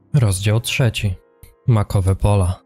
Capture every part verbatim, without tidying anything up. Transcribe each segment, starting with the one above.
Rozdział trzeci. Makowe pola.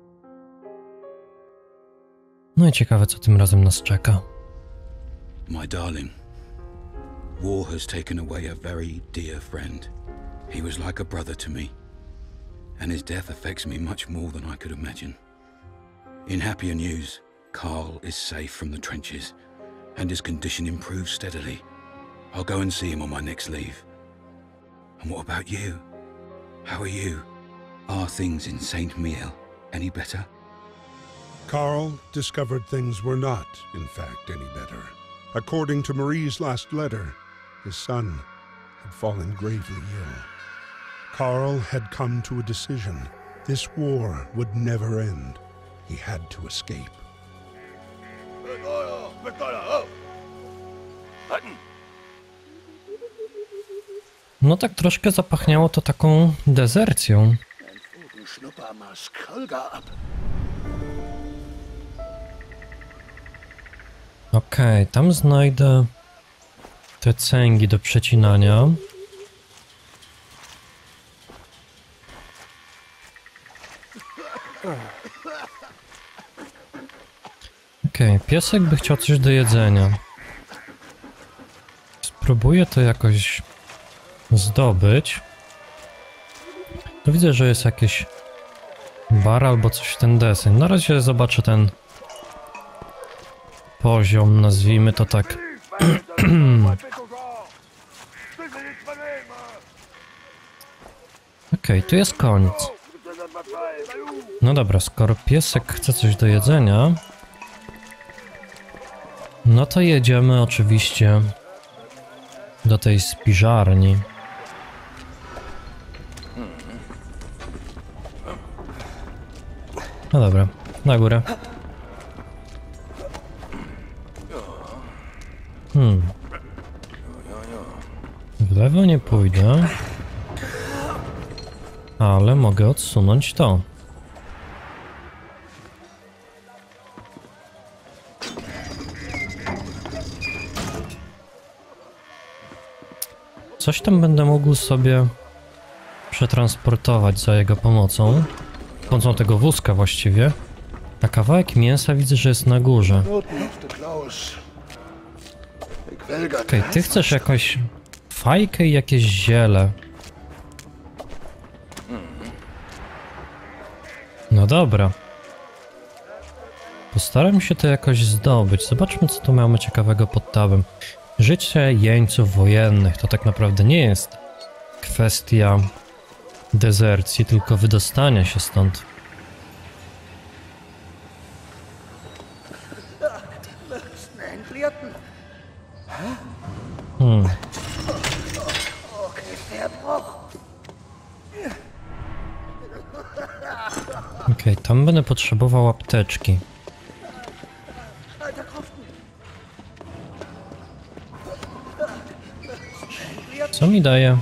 No i ciekawe, co tym razem nas czeka. My darling, war has taken away a very dear friend. He was like a brother to me, and his death affects me much more than I could imagine. In happier news, Carl is safe from the trenches, and his condition improves steadily. I'll go and see him on my next leave. And what about you? How are you? Are things in Saint Miel any better? Carl discovered things were not, in fact, any better. According to Marie's last letter, his son had fallen gravely ill. Carl had come to a decision. This war would never end. He had to escape. No tak troszkę zapachniało to taką dezercją. Okej, okay, tam znajdę te cęgi do przecinania. Okej, okay, piesek by chciał coś do jedzenia. Spróbuję to jakoś zdobyć. No widzę, że jest jakiś bar albo coś w ten deseń. Na razie zobaczę ten poziom, nazwijmy to tak. Okej, okay, tu jest koniec. No dobra, skoro piesek chce coś do jedzenia, no to jedziemy oczywiście do tej spiżarni. No dobra, na górę. Hmm. W lewo nie pójdę, ale mogę odsunąć to. Coś tam będę mógł sobie przetransportować za jego pomocą. Pomocą tego wózka właściwie. A kawałek mięsa widzę, że jest na górze. Okej, okay, ty chcesz jakąś fajkę i jakieś ziele. No dobra. Postaram się to jakoś zdobyć. Zobaczmy, co tu mamy ciekawego pod tabem. Życie jeńców wojennych to tak naprawdę nie jest kwestia dezercji, tylko wydostania się stąd. Hmm. Okej, okay, tam będę potrzebował apteczki. Co mi daje?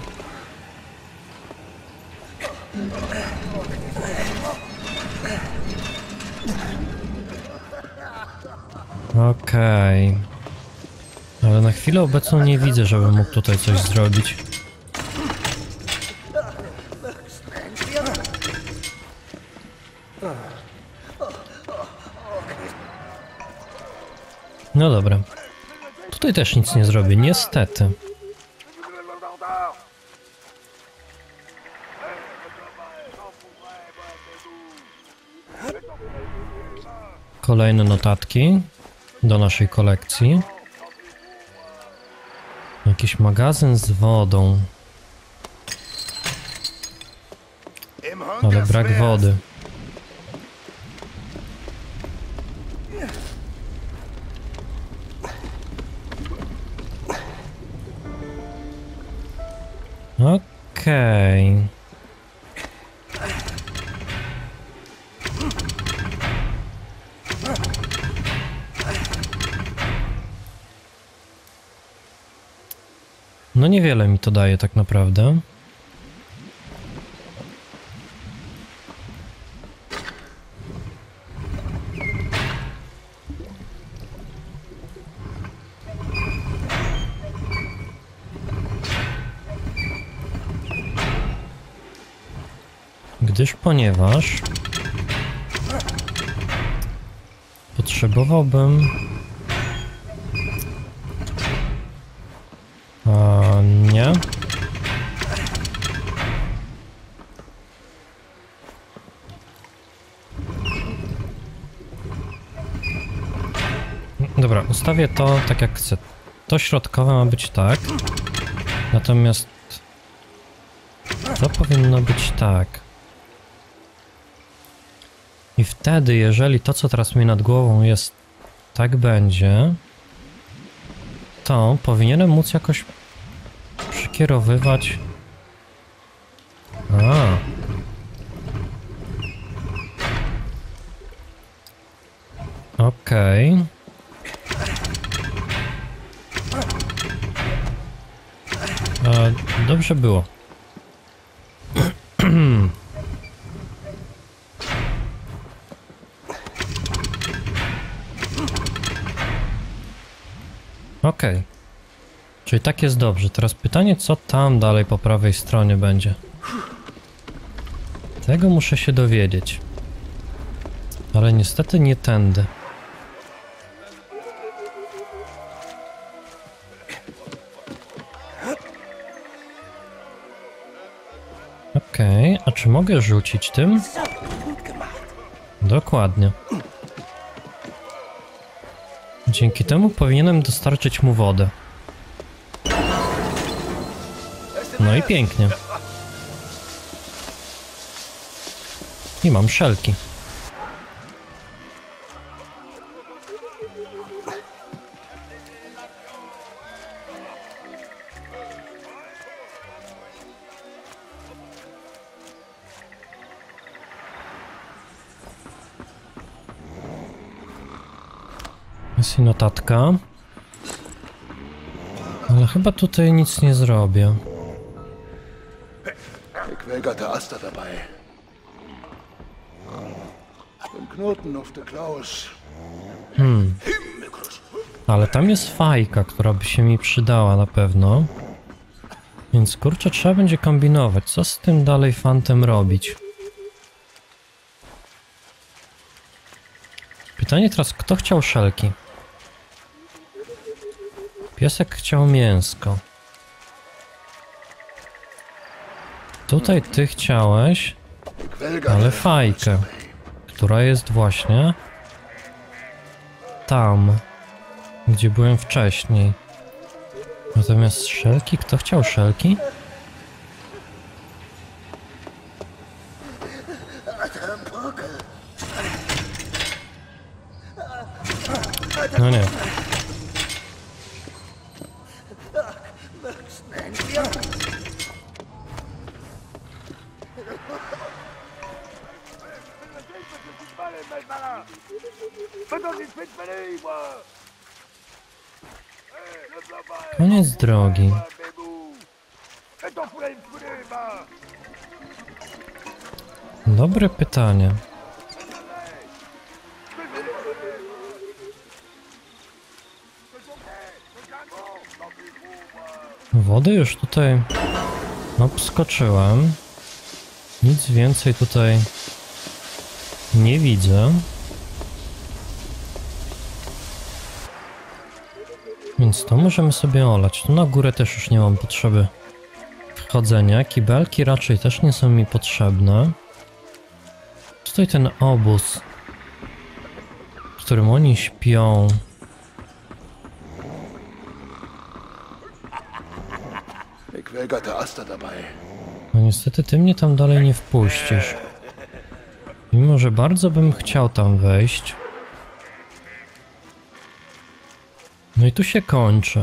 Okej. Okay. Ale na chwilę obecną nie widzę, żebym mógł tutaj coś zrobić. No dobra. Tutaj też nic nie zrobię, niestety. Kolejne notatki do naszej kolekcji. Jakiś magazyn z wodą. Ale brak wody. Okej. Okay. No niewiele mi to daje tak naprawdę. Gdyż ponieważ potrzebowałbym a nie dobra, ustawię to tak jak chcę. To środkowe ma być tak, natomiast to powinno być tak. I wtedy, jeżeli to, co teraz mi nad głową jest, tak będzie, to powinienem móc jakoś przykierowywać. A. Okej. Okay. Dobrze było. Okej. Okay. Czyli tak jest dobrze. Teraz pytanie, co tam dalej po prawej stronie będzie. Tego muszę się dowiedzieć. Ale niestety nie tędy. Okej, okay. A czy mogę rzucić tym? Dokładnie. Dzięki temu powinienem dostarczyć mu wodę. No i pięknie. I mam szelki. Jest i notatka. Ale chyba tutaj nic nie zrobię. Ik welger der Aster dabei. Den Knoten auf der Klaus. Hmm. Ale tam jest fajka, która by się mi przydała na pewno. Więc kurczę, trzeba będzie kombinować. Co z tym dalej fantem robić? Pytanie teraz, kto chciał szelki? Piesek chciał mięsko. Tutaj ty chciałeś, ale fajkę, która jest właśnie tam, gdzie byłem wcześniej. Natomiast szelki, kto chciał szelki? No nie. Koniec drogi. Dobre pytanie. Wody już tutaj obskoczyłem. Nic więcej tutaj nie widzę. Więc to możemy sobie olać. Tu na górę też już nie mam potrzeby wchodzenia. Kibelki raczej też nie są mi potrzebne. Tutaj ten obóz, w którym oni śpią. No niestety ty mnie tam dalej nie wpuścisz. Mimo że bardzo bym chciał tam wejść. No i tu się kończy.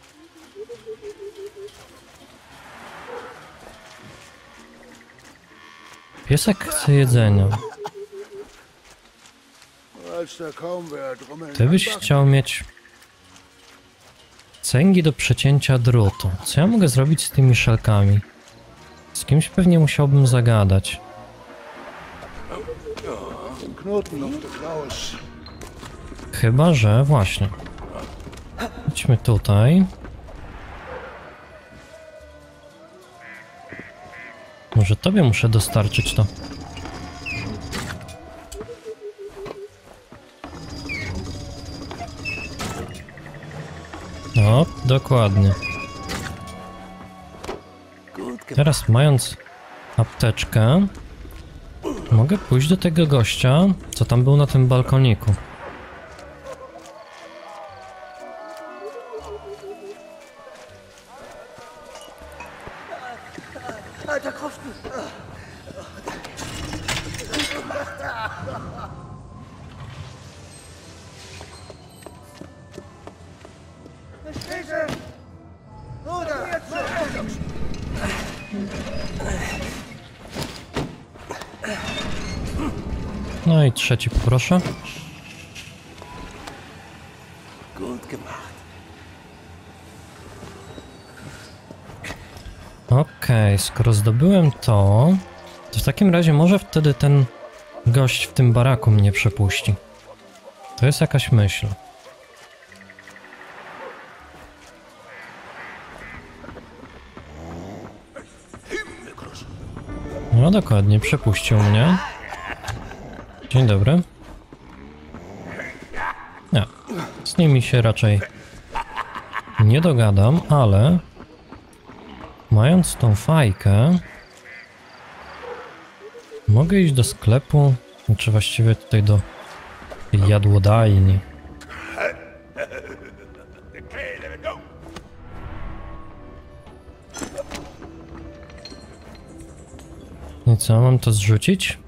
Piesek chce jedzenia. Ty byś chciał mieć cęgi do przecięcia drutu. Co ja mogę zrobić z tymi szelkami? Z kimś pewnie musiałbym zagadać. Chyba że właśnie. Idźmy tutaj. Może tobie muszę dostarczyć to. No, dokładnie. Teraz mając apteczkę, mogę pójść do tego gościa, co tam był na tym balkoniku. No i trzeci poproszę. Okej, okay, skoro zdobyłem to, to w takim razie może wtedy ten gość w tym baraku mnie przepuści. To jest jakaś myśl. No dokładnie, przepuścił mnie. Dzień dobry. Nie, z nimi się raczej nie dogadam, ale mając tą fajkę, mogę iść do sklepu, czy właściwie tutaj do jadłodajni. I co, mam to zrzucić?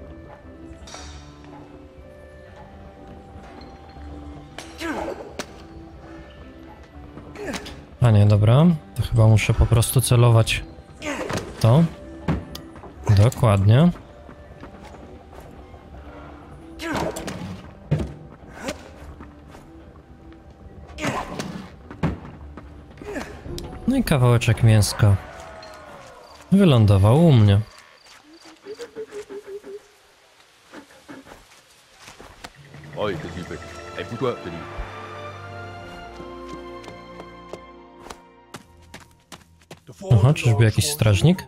A nie, dobra. To chyba muszę po prostu celować to. Dokładnie. No i kawałeczek mięska wylądował u mnie. Oj, det er Lübeck. Ej, good work, Billy. Aha, czyżby jakiś strażnik?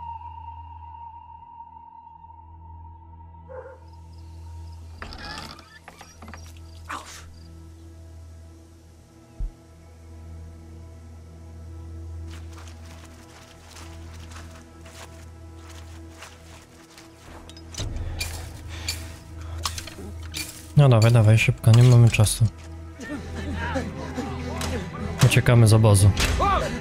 No dawaj, dawaj, szybko, nie mamy czasu. Uciekamy z obozu.